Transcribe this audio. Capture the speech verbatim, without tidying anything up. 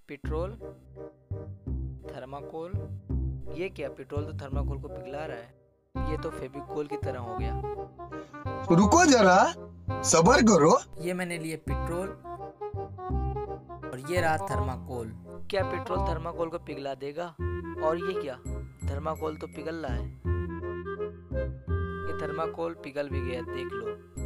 Petrol, thermocol. ये क्या, petrol तो थर्माकोल को पिघला रहा है। ये तो फेविकोल की तरह हो गया। रुको जरा, सब्र करो। ये मैंने लिए पेट्रोल और ये रहा थर्माकोल। क्या पेट्रोल थर्माकोल को पिघला देगा? और ये क्या, थर्माकोल तो पिघल रहा है। ये थर्माकोल पिघल भी गया, देख लो।